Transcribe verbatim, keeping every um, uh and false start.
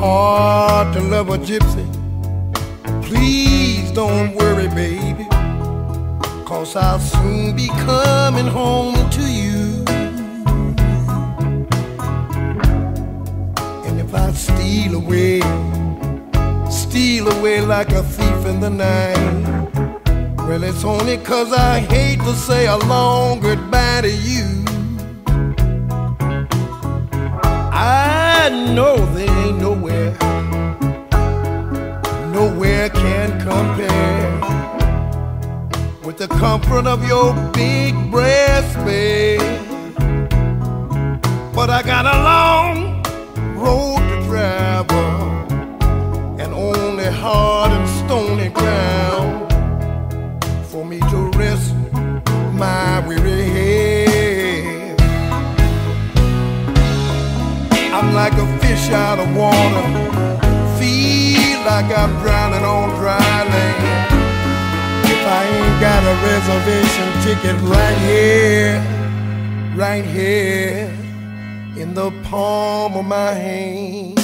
hard to love a gypsy. Please don't worry, baby, 'cause I'll soon be coming home to you. And if I steal away, steal away like a thief in the night, well, it's only 'cause I hate to say a long goodbye to you. I know there ain't nowhere, nowhere can compare with the comfort of your big breast, babe. But I got a long road to travel and only hard and stony ground for me to rest my weary head. I'm like a fish out of water, feel like I'm drowning on dry land. If I ain't got a reservation ticket right here, right here in the palm of my hand.